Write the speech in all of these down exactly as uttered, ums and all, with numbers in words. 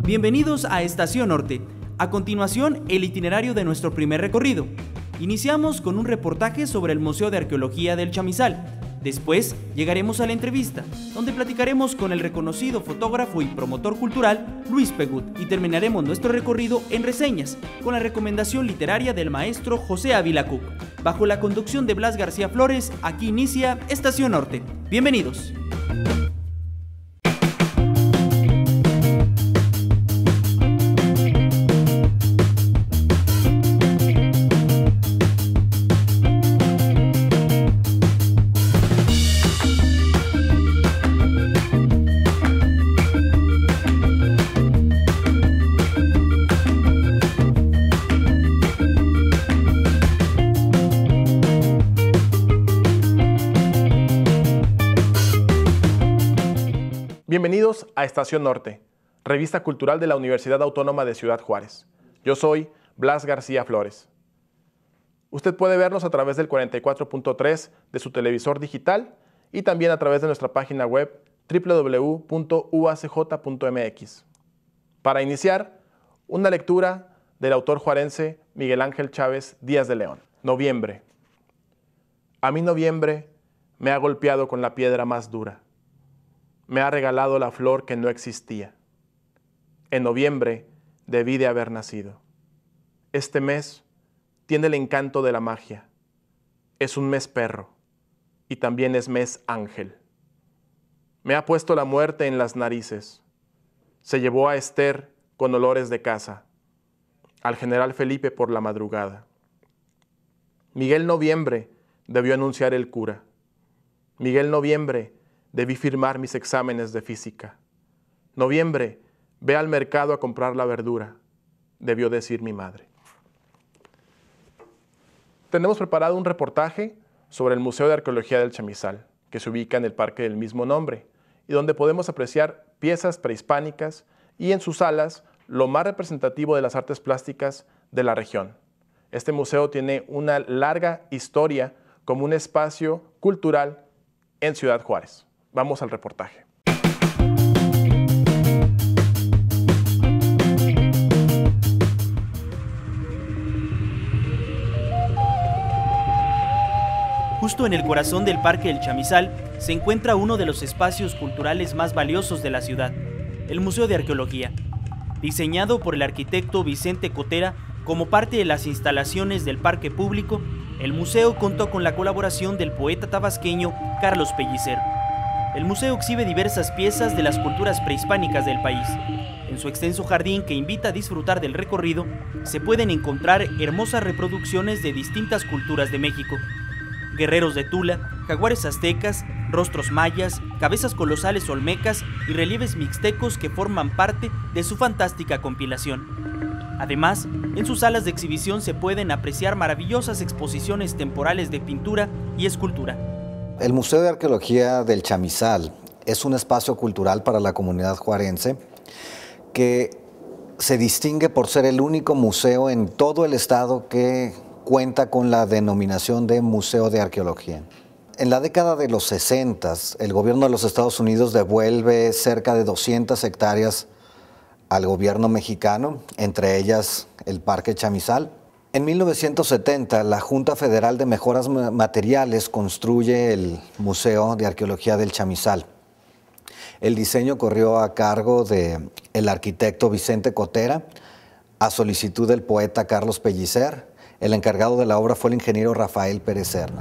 Bienvenidos a Estación Norte. A continuación, el itinerario de nuestro primer recorrido. Iniciamos con un reportaje sobre el Museo de Arqueología del Chamizal. Después llegaremos a la entrevista, donde platicaremos con el reconocido fotógrafo y promotor cultural Luis Pegut, y terminaremos nuestro recorrido en reseñas, con la recomendación literaria del maestro José Ávila Cook. Bajo la conducción de Blas García Flores, aquí inicia Estación Norte. Bienvenidos. Bienvenidos a Estación Norte, revista cultural de la Universidad Autónoma de Ciudad Juárez. Yo soy Blas García Flores. Usted puede vernos a través del cuarenta y cuatro punto tres de su televisor digital y también a través de nuestra página web doble u doble u doble u punto u a c j punto m x. Para iniciar, una lectura del autor juarense Miguel Ángel Chávez Díaz de León. Noviembre. A mí noviembre me ha golpeado con la piedra más dura. Me ha regalado la flor que no existía. En noviembre debí de haber nacido. Este mes tiene el encanto de la magia. Es un mes perro y también es mes ángel. Me ha puesto la muerte en las narices. Se llevó a Esther con olores de casa, al general Felipe por la madrugada. Miguel Noviembre debió anunciar el cura. Miguel Noviembre debí firmar mis exámenes de física. Noviembre, ve al mercado a comprar la verdura, debió decir mi madre. Tenemos preparado un reportaje sobre el Museo de Arqueología del Chamizal, que se ubica en el parque del mismo nombre, y donde podemos apreciar piezas prehispánicas y en sus salas lo más representativo de las artes plásticas de la región. Este museo tiene una larga historia como un espacio cultural en Ciudad Juárez. Vamos al reportaje. Justo en el corazón del Parque del Chamizal se encuentra uno de los espacios culturales más valiosos de la ciudad, el Museo de Arqueología. Diseñado por el arquitecto Vicente Cotera como parte de las instalaciones del parque público, el museo contó con la colaboración del poeta tabasqueño Carlos Pellicer. El museo exhibe diversas piezas de las culturas prehispánicas del país. En su extenso jardín, que invita a disfrutar del recorrido, se pueden encontrar hermosas reproducciones de distintas culturas de México. Guerreros de Tula, jaguares aztecas, rostros mayas, cabezas colosales olmecas y relieves mixtecos que forman parte de su fantástica compilación. Además, en sus salas de exhibición se pueden apreciar maravillosas exposiciones temporales de pintura y escultura. El Museo de Arqueología del Chamizal es un espacio cultural para la comunidad juarense que se distingue por ser el único museo en todo el estado que cuenta con la denominación de Museo de Arqueología. En la década de los sesentas, el gobierno de los Estados Unidos devuelve cerca de doscientas hectáreas al gobierno mexicano, entre ellas el Parque Chamizal. En mil novecientos setenta, la Junta Federal de Mejoras Materiales construye el Museo de Arqueología del Chamizal. El diseño corrió a cargo del arquitecto Vicente Cotera, a solicitud del poeta Carlos Pellicer. El encargado de la obra fue el ingeniero Rafael Pérez Serna.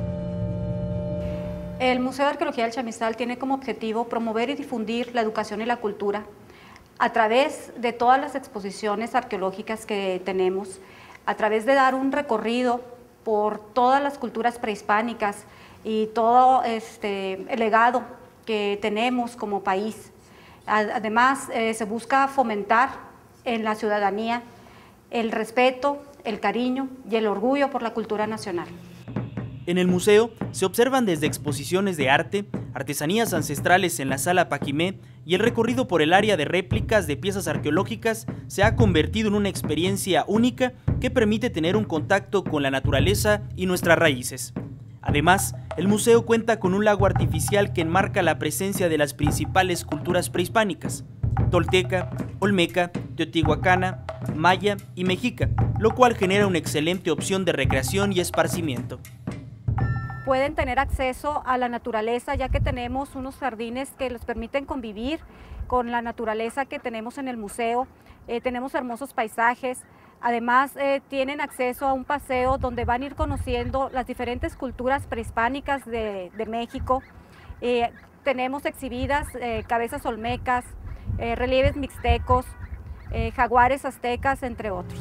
El Museo de Arqueología del Chamizal tiene como objetivo promover y difundir la educación y la cultura a través de todas las exposiciones arqueológicas que tenemos, a través de dar un recorrido por todas las culturas prehispánicas y todo este, el legado que tenemos como país. Además, eh, se busca fomentar en la ciudadanía el respeto, el cariño y el orgullo por la cultura nacional. En el museo se observan desde exposiciones de arte, artesanías ancestrales en la Sala Paquimé y el recorrido por el área de réplicas de piezas arqueológicas se ha convertido en una experiencia única que permite tener un contacto con la naturaleza y nuestras raíces. Además, el museo cuenta con un lago artificial que enmarca la presencia de las principales culturas prehispánicas. tolteca, olmeca, teotihuacana, maya y mexica, lo cual genera una excelente opción de recreación y esparcimiento. Pueden tener acceso a la naturaleza, ya que tenemos unos jardines que les permiten convivir con la naturaleza que tenemos en el museo. Eh, tenemos hermosos paisajes. Además, eh, tienen acceso a un paseo donde van a ir conociendo las diferentes culturas prehispánicas de, de México. Eh, tenemos exhibidas eh, cabezas olmecas, eh, relieves mixtecos, eh, jaguares aztecas, entre otros.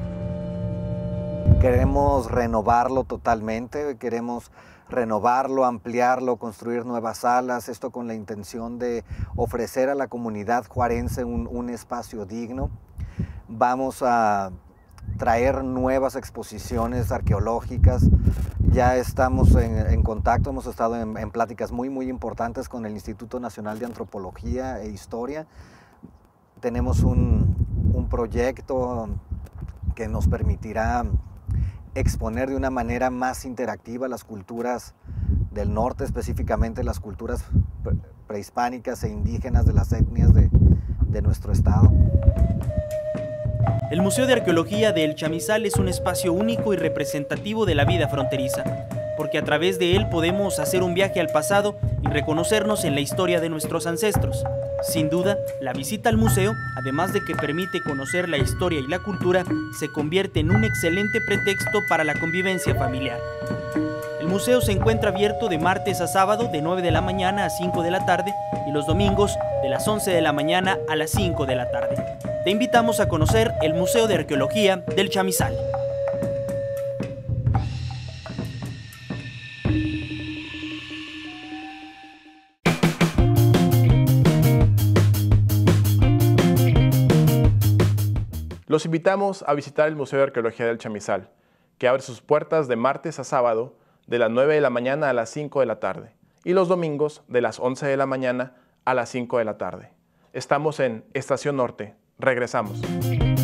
Queremos renovarlo totalmente, queremos renovarlo, ampliarlo, construir nuevas salas, esto con la intención de ofrecer a la comunidad juarense un, un espacio digno. Vamos a traer nuevas exposiciones arqueológicas. Ya estamos en, en contacto, hemos estado en, en pláticas muy, muy importantes con el Instituto Nacional de Antropología e Historia. Tenemos un, un proyecto que nos permitirá exponer de una manera más interactiva las culturas del norte, específicamente las culturas prehispánicas e indígenas de las etnias de, de nuestro estado. El Museo de Arqueología de El Chamizal es un espacio único y representativo de la vida fronteriza, porque a través de él podemos hacer un viaje al pasado y reconocernos en la historia de nuestros ancestros. Sin duda, la visita al museo, además de que permite conocer la historia y la cultura, se convierte en un excelente pretexto para la convivencia familiar. El museo se encuentra abierto de martes a sábado de nueve de la mañana a cinco de la tarde y los domingos de las once de la mañana a las cinco de la tarde. Te invitamos a conocer el Museo de Arqueología del Chamizal. Los invitamos a visitar el Museo de Arqueología del Chamizal, que abre sus puertas de martes a sábado de las nueve de la mañana a las cinco de la tarde y los domingos de las once de la mañana a las cinco de la tarde. Estamos en Estación Norte. Regresamos.